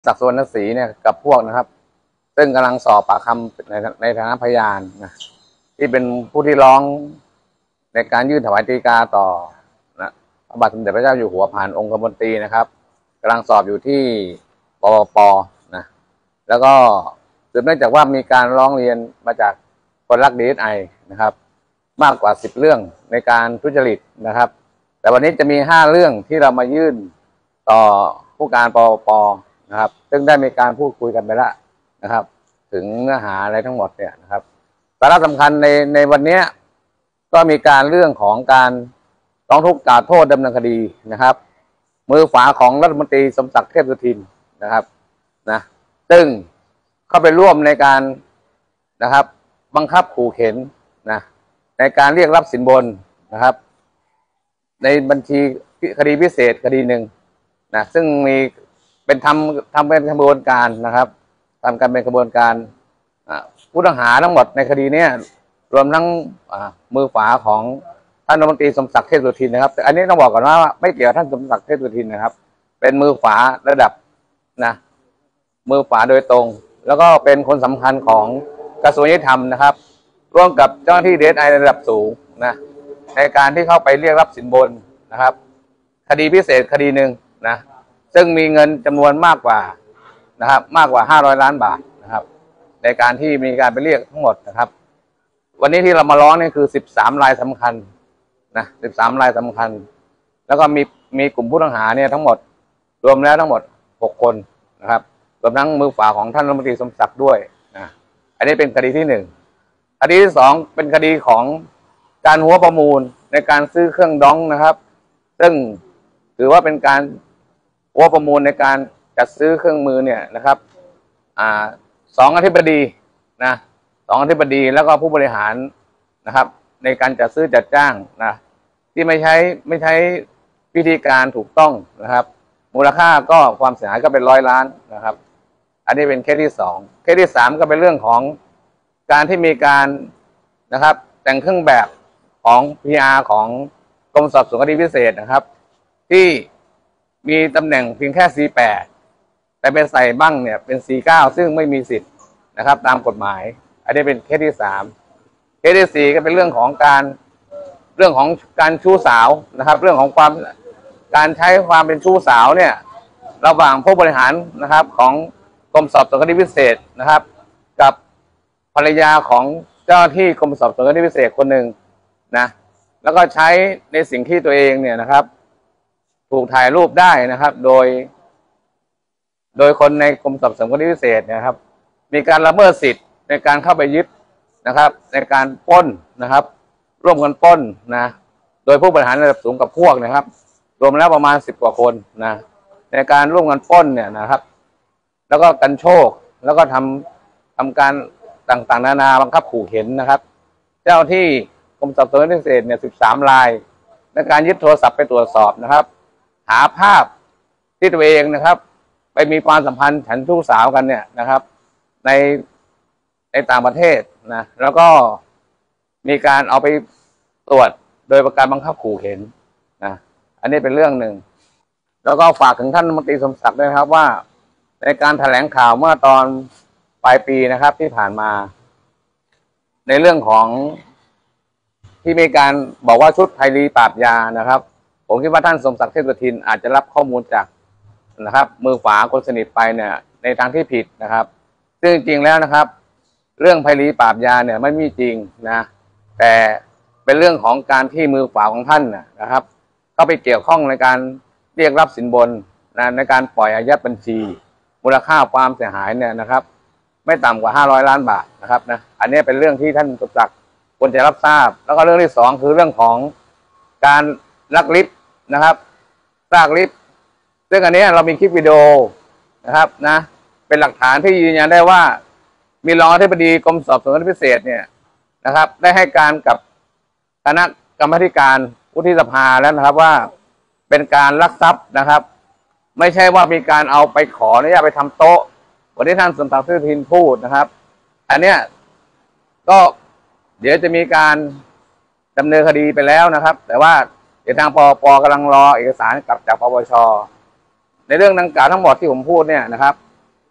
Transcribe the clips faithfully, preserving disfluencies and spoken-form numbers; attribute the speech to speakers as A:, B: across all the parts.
A: ศักดิ์สุวรรณศรีเนี่ยกับพวกนะครับซึ่งกำลังสอบปากคำในในฐานะพยานนะที่เป็นผู้ที่ร้องในการยื่นถวายฎีกาต่อนะพระบาทสมเด็จพระเจ้าอยู่หัวผ่านองคมนตรีนะครับกำลังสอบอยู่ที่ปปปนะแล้วก็สืบเนื่องจากว่ามีการร้องเรียนมาจากคนรักดีเอสไอนะครับมากกว่าสิบเรื่องในการทุจริตนะครับแต่วันนี้จะมีห้าเรื่องที่เรามายื่นต่อผู้การปปปนะครับซึ่งได้มีการพูดคุยกันไปแล้วนะครับถึงเนื้อหาอะไรทั้งหมดเนี่ยนะครับสาระสำคัญในในวันนี้ก็มีการเรื่องของการร้องทุกข์กล่าวโทษดำเนินคดีนะครับมือขวาของรัฐมนตรีสมศักดิ์เทพสุทินนะครับนะซึ่งเข้าไปร่วมในการนะครับบังคับขู่เข็นนะในการเรียกรับสินบนนะครับในบัญชีคดีพิเศษคดีหนึ่งนะซึ่งมีเป็นทำทำเป็นกระบวนการนะครับทำกันเป็นกระบวนการผู้ต้องหาทั้งหมดในคดีนี้รวมทั้งมือขวาของท่านรัฐมนตรีสมศักดิ์เทพสุทินนะครับแต่อันนี้ต้องบอกก่อนว่าไม่เกี่ยวกับท่านสมศักดิ์เทพสุทินนะครับเป็นมือขวาระดับนะมือขวาโดยตรงแล้วก็เป็นคนสำคัญของกระทรวงยุติธรรมนะครับร่วมกับเจ้าหน้าที่ดี เอส ไอ ระดับสูงนะในการที่เข้าไปเรียกรับสินบนนะครับคดีพิเศษคดีหนึ่งนะซึ่งมีเงินจำนวนมากกว่านะครับมากกว่าห้าร้อยล้านบาทนะครับในการที่มีการไปเรียกทั้งหมดนะครับวันนี้ที่เรามาร้องนี่คือสิบสามรายสำคัญนะสิบสามรายสำคัญแล้วก็มีมีกลุ่มผู้ต้องหาเนี่ยทั้งหมดรวมแล้วทั้งหมดหกคนนะครับรวมทั้งมือขวาของท่านรัฐมนตรีสมศักดิ์ด้วยนะอันนี้เป็นคดีที่หนึ่งคดีที่สองเป็นคดีของการหัวประมูลในการซื้อเครื่องดองนะครับซึ่งถือว่าเป็นการหัวประมูลในการจัดซื้อเครื่องมือเนี่ยนะครับอ่าสองอธิบดีนะสองอธิบดีแล้วก็ผู้บริหารนะครับในการจัดซื้อจัดจ้างนะที่ไม่ใช้ไม่ใช้วิธีการถูกต้องนะครับมูลค่าก็ความเสียหายก็เป็นร้อยล้านนะครับอันนี้เป็นเคสที่สองเคสที่สามก็เป็นเรื่องของการที่มีการนะครับแต่งเครื่องแบบของ พี อาร์ ของกรมสอบสวนคดีพิเศษนะครับที่มีตำแหน่งเพียงแค่ ซี แปด แต่เป็นใส่บ้างเนี่ยเป็น ซี เก้า ซึ่งไม่มีสิทธิ์นะครับตามกฎหมายอันนี้เป็นเคสที่สามเคสที่สี่ก็เป็นเรื่องของการเรื่องของการชู้สาวนะครับเรื่องของความการใช้ความเป็นชู้สาวเนี่ยระหว่างผู้บริหารนะครับของกรมสอบสวนคดีพิเศษนะครับกับภรรยาของเจ้าหน้าที่กรมสอบสวนคดีพิเศษคนหนึ่งนะแล้วก็ใช้ในสิ่งที่ตัวเองเนี่ยนะครับถูกถ่ายรูปได้นะครับโดยโดยคนในกรมสอบสวนคดีพิเศษนะครับมีการละเมิดสิทธิ์ในการเข้าไปยึดนะครับในการปล้นนะครับร่วมกันปล้นนะโดยผู้บริหารระดับสูงกับพวกนะครับรวมแล้วประมาณสิบกว่าคนนะในการร่วมกันปล้นเนี่ยนะครับแล้วก็กันโชคแล้วก็ทำทำการต่างๆนานาบังคับขู่เข็นนะครับเจ้าที่กรมสอบสวนคดีพิเศษเนี่ยสิบสามรายในการยึดโทรศัพท์ไปตรวจสอบนะครับหาภาพที่ตัวเองนะครับไปมีความสัมพันธ์ฉันชู้สาวกันเนี่ยนะครับในในต่างประเทศนะแล้วก็มีการเอาไปตรวจโดยประการบังคับขู่เข็นนะอันนี้เป็นเรื่องหนึ่งแล้วก็ฝากถึงท่านรัฐมนตรีสมศักดิ์ด้วยครับว่าในการแถลงข่าวเมื่อตอนปลายปีนะครับที่ผ่านมาในเรื่องของที่มีการบอกว่าชุดไพรีปราบยานะครับผมคิดว่าท่านสมศักดิ์เทพสุทินอาจจะรับข้อมูลจากนะครับมือขวาคนสนิทไปเนี่ยในทางที่ผิดนะครับซึ่งจริงๆแล้วนะครับเรื่องไพรีปราบยาเนี่ยไม่มีจริงนะแต่เป็นเรื่องของการที่มือขวาของท่านนะครับเข้าไปเกี่ยวข้องในการเรียกรับสินบนนะในการปล่อยอายัดบัญชีมูลค่าความเสียหายเนี่ยนะครับไม่ต่ำกว่าห้าร้อยล้านบาทนะครับนะอันนี้เป็นเรื่องที่ท่านสมศักดิ์ควรจะรับทราบแล้วก็เรื่องที่สองคือเรื่องของการลักลิฟต์นะครับซากลิฟต์ซึ่งอันนี้เรามีคลิปวิดีโอนะครับนะเป็นหลักฐานที่ยืนยันได้ว่ามีรองอธิบดีกรมสอบสวนคดีพิเศษเนี่ยนะครับได้ให้การกับคณะกรรมการวุฒิสภาแล้วนะครับว่าเป็นการลักทรัพย์นะครับไม่ใช่ว่ามีการเอาไปขออนุญาตไปทำโต๊ะวันที่ท่านสมศักดิ์เทพสุทินพูดนะครับอันเนี้ยก็เดี๋ยวจะมีการดำเนินคดีไปแล้วนะครับแต่ว่าเดี๋ยวทางปปกำลังรอเอกสารกลับจากปปชในเรื่องดังกล่าวทั้งหมดที่ผมพูดเนี่ยนะครับ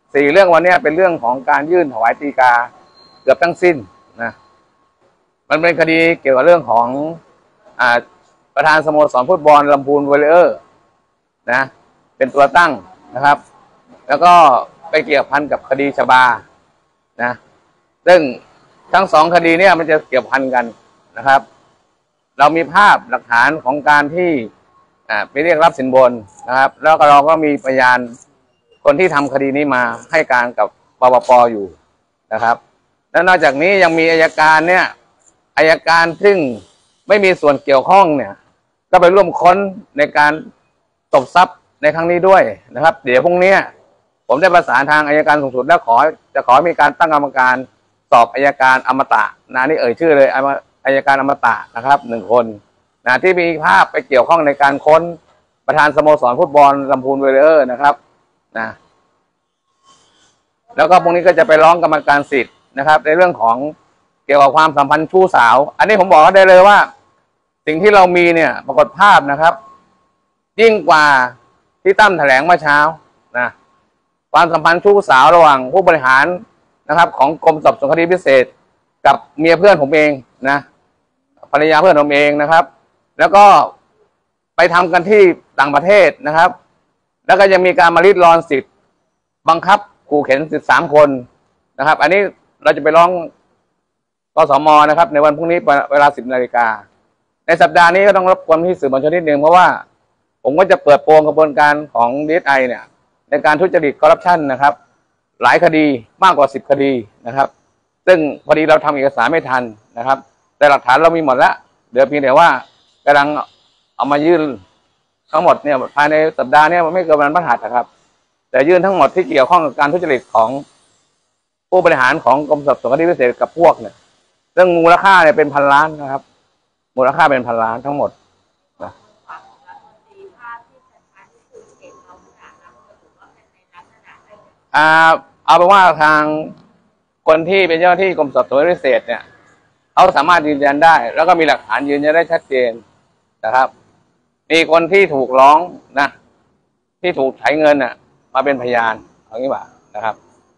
A: สี่เรื่องวันนี้เป็นเรื่องของการยื่นถวายฎีกาเกือบทั้งสิ้นนะมันเป็นคดีเกี่ยวกับเรื่องของอ่าประธานสโมสรฟุตบอลลำพูนวอลเลเยอร์นะเป็นตัวตั้งนะครับแล้วก็ไปเกี่ยวพันกับคดีชบานะซึ่งทั้งสองคดีเนี่ยมันจะเกี่ยวพันกันนะครับเรามีภาพหลักฐานของการที่อ่าไปเรียกรับสินบนนะครับแล้วก็เราก็มีพยานคนที่ทำคดีนี้มาให้การกับปปป.อยู่นะครับแล้วนอกจากนี้ยังมีอัยการเนี่ยอัยการซึ่งไม่มีส่วนเกี่ยวข้องเนี่ยก็ไปร่วมค้นในการตบทรัพย์ในครั้งนี้ด้วยนะครับเดี๋ยวพรุ่งนี้ผมได้ประสานทางอัยการสูงสุดแล้วขอจะขอมีการตั้งกรรมการสอบอัยการอมตะนะนี่เอ่ยชื่อเลยอัยการอมตะนะครับหนึ่งคนนะที่มีภาพไปเกี่ยวข้องในการค้นประธานสโมสรฟุตบอลลำพูนวอลเลเยอร์นะครับนะแล้วก็พรุ่งนี้ก็จะไปร้องกรรมการสิทธิ์นะครับในเรื่องของเกี่ยวกับความสัมพันธ์ชู้สาวอันนี้ผมบอกได้เลยว่าสิ่งที่เรามีเนี่ยปรากฏภาพนะครับยิ่งกว่าที่ตั้มแถลงเมื่อเช้านะความสัมพันธ์ชู้สาวระหว่างผู้บริหารนะครับของกรมสอบสวนคดีพิเศษกับเมียเพื่อนผมเองนะภรรยาเพื่อนผมเองนะครับแล้วก็ไปทำกันที่ต่างประเทศนะครับแล้วก็ยังมีการมาริดรอนสิทธิ์บังคับขู่เข็นสิบสามคนนะครับอันนี้เราจะไปร้องกสม.นะครับในวันพรุ่งนี้เวลาสิบนาฬิกาในสัปดาห์นี้ก็ต้องรบกวนที่สื่อมวลชนนิดนึงเพราะว่าผมก็จะเปิดโปงกระบวนการของ ดี เอส ไอ เนี่ยในการทุจริตคอร์รัปชันนะครับหลายคดีมากกว่าสิบคดีนะครับซึ่งพอดีเราทำเอกสารไม่ทันนะครับแต่หลักฐานเรามีหมดแล้วเดี๋ยวเพียงแต่ว่ากำลังเอามายื่นทั้งหมดเนี่ยภายในสัปดาห์นี้มันไม่เกินวันพฤหัสนะครับแต่ยื่นทั้งหมดที่เกี่ยวข้องกับการทุจริตของผู้บริหารของกรมสอบสวนคดีพิเศษกับพวกเนี่ยซึ่งมูลค่าเนี่ยเป็นพันล้านนะครับมูลค่าเป็นพันล้านทั้งหมดนะอ่าเอาเป็นว่าทางคนที่เป็นเจ้าหน้าที่กรมสอบสวนคดีพิเศษเนี่ยเขาสามารถยืนยันได้แล้วก็มีหลักฐานยืนยันได้ชัดเจนนะครับมีคนที่ถูกร้องนะที่ถูกไถเงินน่ะมาเป็นพยานเอางี้ว่านะครับ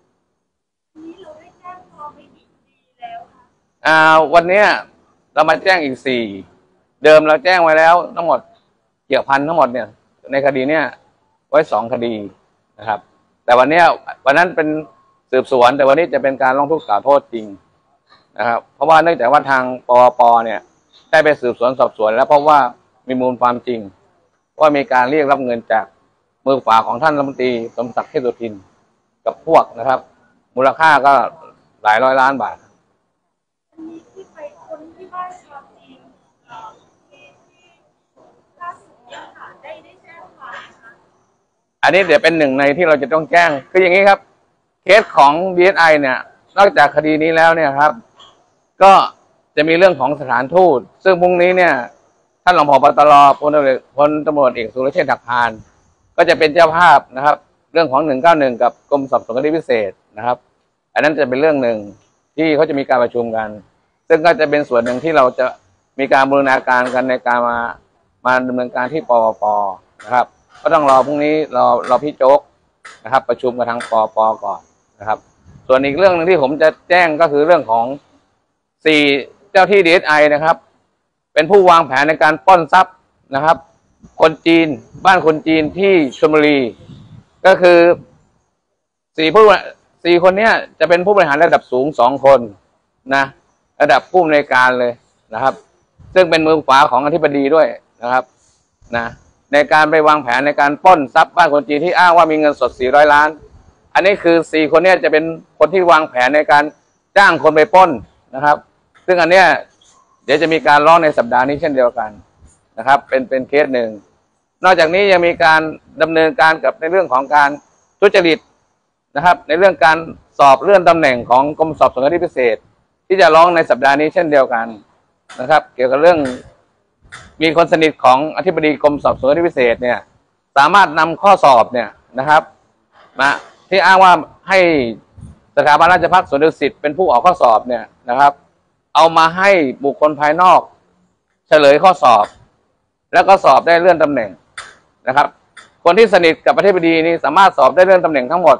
A: อ่าวันนี้เรามาแจ้งอีกสี่เดิมเราแจ้งไว้แล้วทั้งหมดเกี่ยวพันทั้งหมดเนี่ยในคดีเนี้ยไว้สองคดีนะครับแต่วันนี้วันนั้นเป็นสืบสวนแต่วันนี้จะเป็นการร้องทุกข์กล่าวโทษจริงนะครับเพราะว่าเนื่องจากว่าทางปปป.เนี่ยได้ไปสืบสวนสอบสวนแล้วเพราะว่ามีมูลความจริงว่ามีการเรียกรับเงินจากมือขวาของท่านรัฐมนตรีสมศักดิ์เทพสุทินกับพวกนะครับมูลค่าก็หลายร้อยล้านบาท
B: มีที่ไปคนที่บ้านชาวจีนที่ที่ล่าสุดเนี่ยค่ะได้ได้แจ้งความนะคะ
A: อันนี้เดี๋ยวเป็นหนึ่งในที่เราจะต้องแจ้งคืออย่างนี้ครับเคสของ ดี เอส ไอ เนี่ยนอกจากคดีนี้แล้วเนี่ยครับก็จะมีเรื่องของสถานทูตซึ่งพรุ่งนี้เนี่ยท่านรองผบ.ตร.พลตำรวจพลตำรวจเอกสุรเชษฐ์หักพานก็จะเป็นเจ้าภาพนะครับเรื่องของหนึ่งเก้าหนึ่งกับกรมสอบสวนคดีพิเศษนะครับอันนั้นจะเป็นเรื่องหนึ่งที่เขาจะมีการประชุมกันซึ่งก็จะเป็นส่วนหนึ่งที่เราจะมีการบูรณาการกันในการมามาดำเนินการที่ปปป.นะครับก็ต้องรอพรุ่งนี้รอรอพี่โจ๊กนะครับประชุมกับทางปปป.ก่อนนะครับส่วนอีกเรื่องหนึ่งที่ผมจะแจ้งก็คือเรื่องของสี่เจ้าที่ ดี เอส ไอ นะครับเป็นผู้วางแผนในการปล้นทรัพย์นะครับคนจีนบ้านคนจีนที่ชลบุรีก็คือสี่ผู้สี่คนเนี้ยจะเป็นผู้บริหารระดับสูงสองคนนะระดับผู้อำนวยการเลยนะครับซึ่งเป็นมือขวาของอธิบดีด้วยนะครับนะในการไปวางแผนในการปล้นทรัพย์บ้านคนจีนที่อ้างว่ามีเงินสดสี่ร้อยล้านอันนี้คือสี่คนเนี้ยจะเป็นคนที่วางแผนในการจ้างคนไปปล้นนะครับซึ่งอันเนี้ยเดี๋ยวจะมีการร้องในสัปดาห์นี้เช่นเดียวกันนะครับเป็นเป็นเคสหนึ่งนอกจากนี้ยังมีการดำเนินการกับในเรื่องของการทุจริตนะครับในเรื่องการสอบเลื่อนตำแหน่งของกรมสอบสวนคดีพิเศษที่จะร้องในสัปดาห์นี้เช่นเดียวกันนะครับเกี่ยวกับเรื่องมีคนสนิทของอธิบดีกรมสอบสวนคดีพิเศษเนี่ยสามารถนำข้อสอบเนี่ยนะครับมาที่อ้างว่าให้สถาบันราชภัฏสวนดุสิตเป็นผู้ออกข้อสอบเนี่ยนะครับเอามาให้บุคคลภายนอกเฉลยข้อสอบแล้วก็สอบได้เลื่อนตำแหน่งนะครับคนที่สนิทกับอธิบดีนี้สามารถสอบได้เลื่อนตำแหน่งทั้งหมด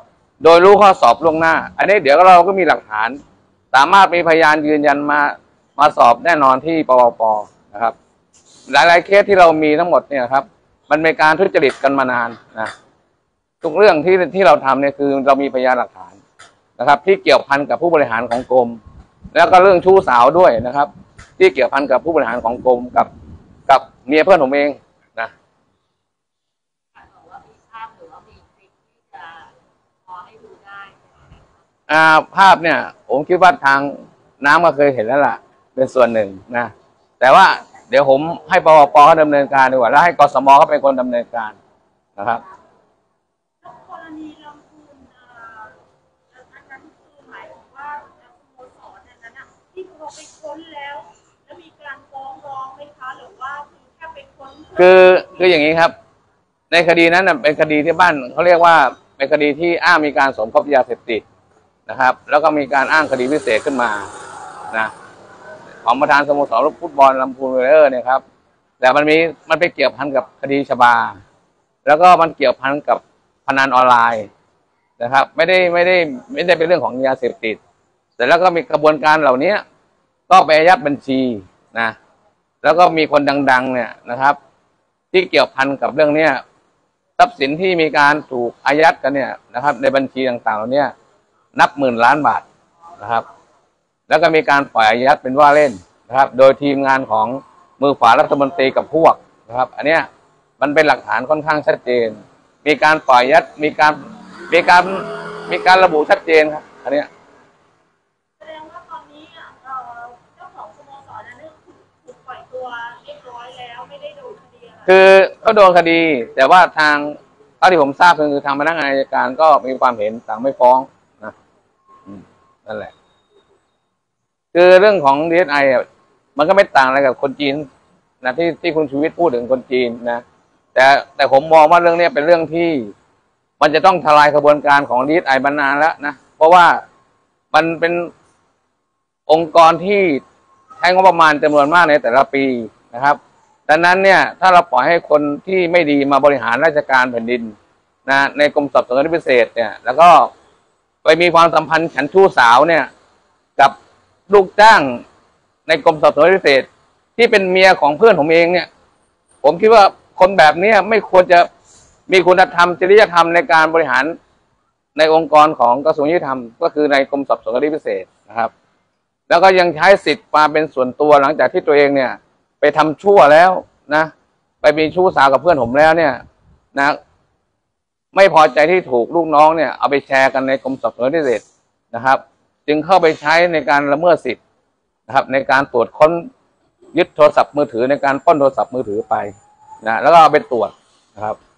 A: โดยรู้ข้อสอบล่วงหน้า อันนี้เดี๋ยวเราก็มีหลักฐาน สามารถมีพยานยืนยันมามาสอบแน่นอนที่ปปป.นะครับ หลายๆเคสที่เรามีทั้งหมดเนี่ยครับมันเป็นการทุจริตกันมานานนะทุกเรื่องที่ที่เราทำเนี่ยคือเรามีพยานหลักฐานนะครับที่เกี่ยวพันกับผู้บริหารของกรมแล้วก็เรื่องชู้สาวด้วยนะครับที่เกี่ยวพันกับผู้บริหารของกรมกับกับเมียเพื่อนผมเองนะอ่าภาพเนี่ยผมคิดว่าทางน้ำก็เคยเห็นแล้วล่ะเป็นส่วนหนึ่งนะแต่ว่าเดี๋ยวผมให้ปปปเขาดำเนินการดีกว่าแล้วให้กสมเขาเป็นคนดำเนินการนะครับ
B: กรณีลำพูนอันนั้นคือหมายถึงว่าสโมสรนั้นน่ะที่เขาไปค้นแล้วแล้วมีการฟ้องร้องไหมคะหรือว่าคือแค่ไปค้น
A: คือคืออย่างนี้ครับในคดีนั้นเป็นคดีที่บ้านเขาเรียกว่าเป็นคดีที่อ้างมีการสมคบยาเสพติดนะครับแล้วก็มีการอ้างคดีพิเศษขึ้นมานะของประธานสโมสรฟุตบอลลำพูนเวอร์เนี่ยครับแต่มันมีมันไปเกี่ยวพันกับคดีชบาแล้วก็มันเกี่ยวพันกับพนันออนไลน์นะครับไม่ได้ไม่ได้ไม่ได้เป็นเรื่องของยาเสพติดแต่แล้วก็มีกระบวนการเหล่านี้ก็ไปอายัดบัญชีนะแล้วก็มีคนดังๆเนี่ยนะครับที่เกี่ยวพันกับเรื่องเนี้ยทรัพย์สินที่มีการถูกอายัดกันเนี่ยนะครับในบัญชีต่างๆเหล่านี้นับหมื่นล้านบาทนะครับแล้วก็มีการปล่อยอายัดเป็นว่าเล่นนะครับโดยทีมงานของมือขวารัฐมนตรีกับพวกนะครับอันเนี้ยมันเป็นหลักฐานค่อนข้างชัดเจนมีการปล่อยยัดมีการมีการมีการระบุชัดเจนครับอันเนี้ย
B: แสดงว่าตอนนี้เจ้าของสโมสรนั้นถูกปล่อยตัวเรียบร้อยแล้วไม่ได้โดนคดีอะไร
A: คือก็โดนคดีแต่ว่าทางเท่าที่ผมทราบคือทางพนักงานอัยการก็มีความเห็นสั่งไม่ฟ้องนะนั่นแหละคือเรื่องของ ดี เอส ไอ อ่ะมันก็ไม่ต่างอะไรกับคนจีนนะที่ที่คุณชูวิทย์พูดถึงคนจีนนะแต่แต่ผมมองว่าเรื่องนี้เป็นเรื่องที่มันจะต้องทลายกระบวนการของ ดี เอส ไอ มานานแล้วนะเพราะว่ามันเป็นองค์กรที่ใช้งบประมาณจำนวนมากในแต่ละปีนะครับดังนั้นเนี่ยถ้าเราปล่อยให้คนที่ไม่ดีมาบริหารราชการแผ่นดินนะในกรมสอบสวนคดีพิเศษเนี่ยแล้วก็ไปมีความสัมพันธ์ฉันชู้สาวเนี่ยกับลูกจ้างในกรมสอบสวนคดีพิเศษที่เป็นเมียของเพื่อนผมเองเนี่ยผมคิดว่าคนแบบนี้ไม่ควรจะมีคุณธรรมจริยธรรมในการบริหารในองค์กรของกระทรวงยุติธรรมก็คือในกรมสอบสวนคดีพิเศษนะครับแล้วก็ยังใช้สิทธิ์มาเป็นส่วนตัวหลังจากที่ตัวเองเนี่ยไปทำชั่วแล้วนะไปมีชู้สาวกับเพื่อนผมแล้วเนี่ยนะไม่พอใจที่ถูกลูกน้องเนี่ยเอาไปแชร์กันในกรมสอบสวนคดีพิเศษนะครับจึงเข้าไปใช้ในการละเมิดสิทธิ์นะครับในการตรวจค้นยึดโทรศัพท์มือถือในการปล้นโทรศัพท์มือถือไปนะแล้วก็เอาไปตรวจนะครับ